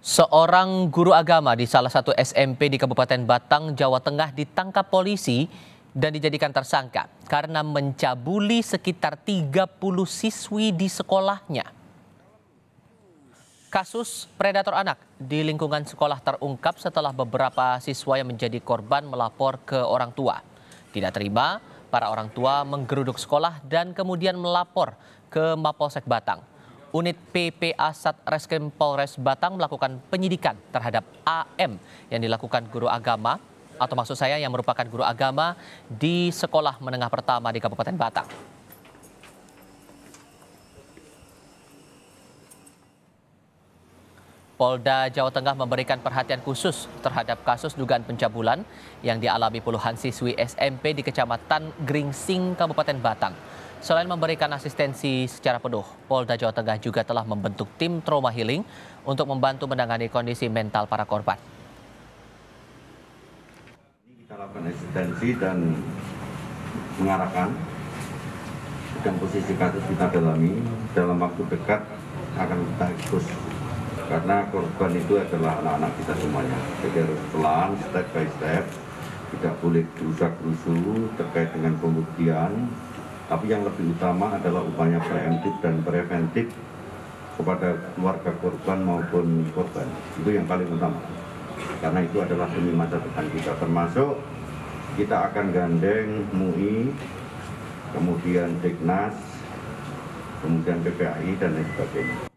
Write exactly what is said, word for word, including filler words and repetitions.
Seorang guru agama di salah satu S M P di Kabupaten Batang, Jawa Tengah ditangkap polisi dan dijadikan tersangka karena mencabuli sekitar tiga puluh siswi di sekolahnya. Kasus predator anak di lingkungan sekolah terungkap setelah beberapa siswa yang menjadi korban melapor ke orang tua. Tidak terima, para orang tua menggeruduk sekolah dan kemudian melapor ke Mapolsek Batang. Unit P P A Satreskrim Polres Batang melakukan penyidikan terhadap A M yang dilakukan guru agama, atau maksud saya yang merupakan guru agama di sekolah menengah pertama di Kabupaten Batang. Polda Jawa Tengah memberikan perhatian khusus terhadap kasus dugaan pencabulan yang dialami puluhan siswi S M P di Kecamatan Gringsing, Kabupaten Batang. Selain memberikan asistensi secara penuh, Polda Jawa Tengah juga telah membentuk tim trauma healing untuk membantu menangani kondisi mental para korban. Kita lakukan asistensi dan mengarahkan, dan posisi kasus kita dalami, dalam waktu dekat akan kita ekspos. Karena korban itu adalah anak-anak kita semuanya. Jadi harus pelan, step by step, tidak boleh gerusak-gerusu terkait dengan pembuktian. Tapi yang lebih utama adalah upaya preemptif dan preventif kepada keluarga korban maupun korban. Itu yang paling utama. Karena itu adalah demi masa depan kita. Termasuk kita akan gandeng M U I, kemudian Dignas, kemudian P P A I, dan lain sebagainya.